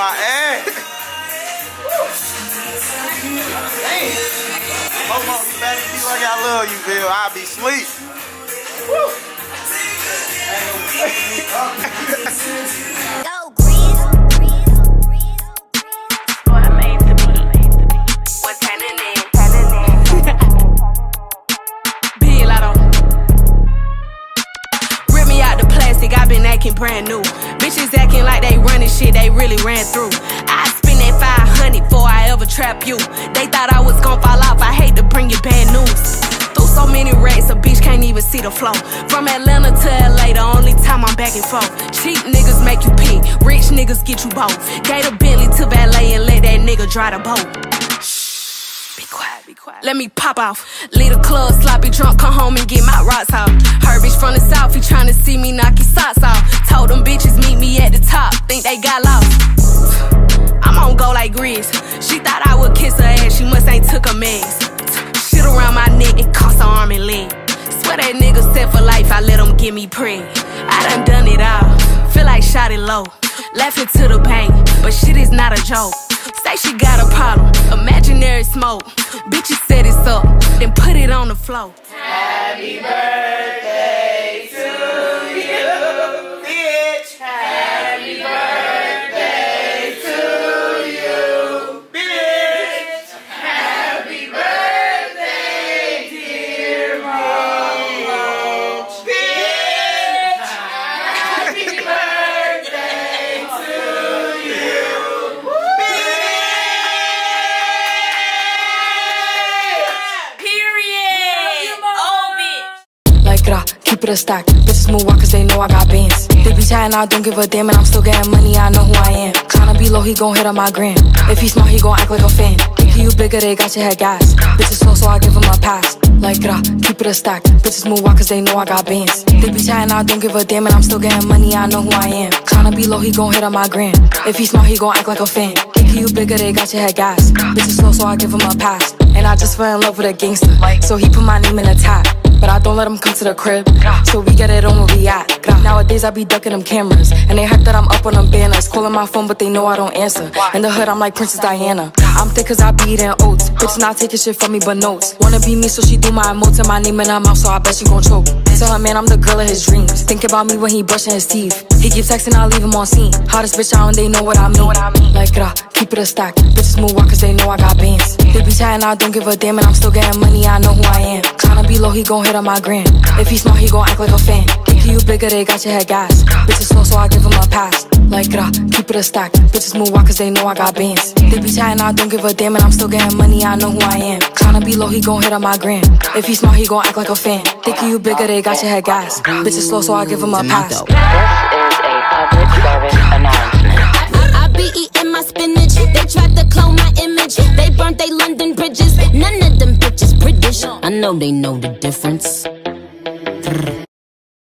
my ass. Damn. Momo, you better be like I love you, Bill. I'll be asleep. I been acting brand new. Bitches acting like they running shit they really ran through. I spend that 500 before I ever trap you. They thought I was gon' fall off, I hate to bring you bad news. Through so many racks, a bitch can't even see the flow. From Atlanta to LA, the only time I'm back and forth. Cheap niggas make you pick, rich niggas get you both. Gave a Bentley to valet and let that nigga dry the boat. Be quiet. Let me pop off. Leave the club, sloppy drunk, come home and get my rocks off. Her bitch from the south, he tryna see me knock his socks off. Told them bitches meet me at the top, think they got lost. I'm on go like Grizz. She thought I would kiss her ass, she must ain't took a mess. Shit around my neck, it cost her arm and leg. Swear that nigga set for life, I let him get me preg. I done it all, feel like shot it low. Laughing to the bank, but shit is not a joke. Say she got a problem, imaginary smoke. Bitches set it up, then put it on the floor. Happy birthday to you, bitch. Happy birthday to you, bitch. Happy birthday, dear mama, bitch. Happy birthday to you. Keep it a stack. Bitches move out cause they know I got bands. They be chatting, I don't give a damn, and I'm still getting money, I know who I am. Tryna be low, he gon' hit on my gram. If he smart, he gon' act like a fan. Think you bigger, they got your head gas. Bitches slow, so I give him a pass. Like, keep it a stack. Bitches move out cause they know I got bands. They be chatting, I don't give a damn, and I'm still getting money, I know who I am. Tryna be low, he gon' hit on my gram. If he smart, he gon' act like a fan. Think you bigger, they got your head gas. Bitches slow, so I give him a pass. And I just fell in love with a gangster, so he put my name in the tag. But I don't let him come to the crib, so we get it on where we at. Nowadays I be ducking them cameras, and they hype that I'm up on them banners. Calling my phone, but they know I don't answer. In the hood, I'm like Princess Diana. I'm thick cause I be eating oats. Bitch not taking shit from me but notes. Wanna be me, so she do my emotes and my name in her mouth, so I bet she gon' choke. Tell her man I'm the girl of his dreams. Think about me when he brushing his teeth. He keep texting, I leave him on scene. Hottest bitch out and they know what I mean. Like, keep it a stack. Bitches move out cause they know I got bands. They be chatting, I don't give a damn, and I'm still getting money, I know who I am. Tryna be low, he gon' hit on my gram. If he smart, he gon' act like a fan. Think you bigger, they got your head gas. Bitches slow, so I give him a pass. Like, keep it a stack. Bitches move out cause they know I got bands. They be chatting, I don't give a damn, and I'm still getting money, I know who I am. Tryna be low, he gon' hit on my gram. If he smart, he gon' act like a fan. Think you bigger, they got your head gas. Bitches slow, so I give him a pass. This is a public service announcement. I be eating my spinach. They tried to clone my image. They burnt they London bridges. None of them bitches British. I know they know the difference.